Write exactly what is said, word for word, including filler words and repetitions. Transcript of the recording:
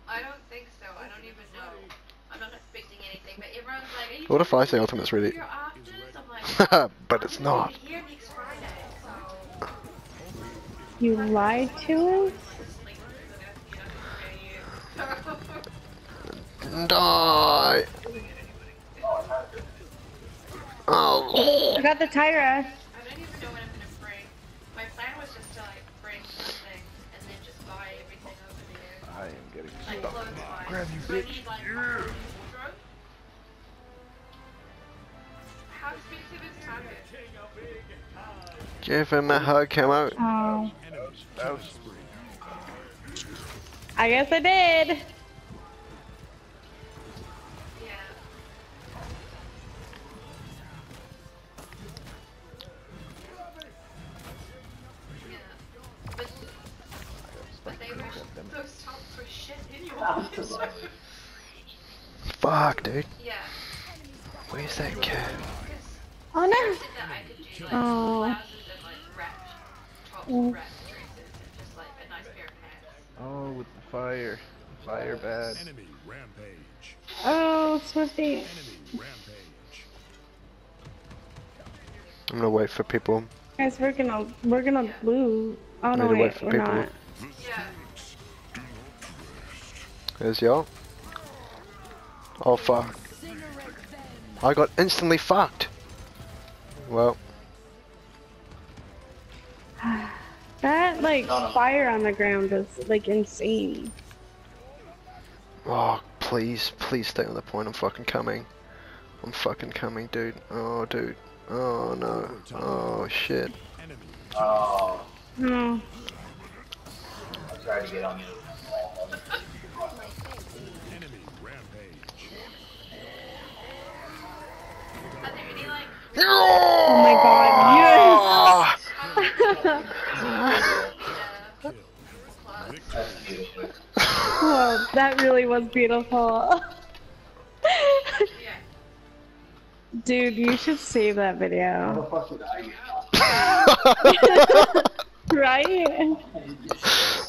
I don't think so. I don't even know. I'm not expecting anything, but everyone's like, are you What if I say ultimate's ready? your afters? I'm like, But it's not. I'm here next Friday, so... You lied to us? Die. Oh. I got the Tyra. I don't even know what I'm gonna bring. My plan was just to like bring something and then just buy everything over there. I am getting Like stuck. clothes wise. Grab you, So I bitch. need, like, Yeah. a whole new wardrobe. How expensive is Target? Give him a hug, Camo. Oh. That was I guess I did. Yeah. Yeah. But, but they were, those tops were shit anyway. Fuck, dude. Yeah. Where's that kid? Oh I no. said that I could do like Oh. blouses and like wrapped tops, Mm. wrapped dresses, and just like a nice pair of pants. oh with the fire. Fire bad. Enemy rampage. Oh, Swifty. Enemy rampage. I'm gonna wait for people. Guys, we're gonna we're gonna lose. Oh I no, need to wait wait, for we're people. not. Yeah. There's y'all. Oh fuck. I got instantly fucked. Well, That like fire on the ground is like insane. oh please, please stay on the point. I'm fucking coming. I'm fucking coming, dude. Oh, dude. Oh no. Oh shit. Enemy. Oh, No. I tried to get on you. Enemy rampage. Are there any like Oh my god, yes! uh, That's beautiful. Oh, that really was beautiful. yeah. Dude, you should save that How video. the fuck did I get Right?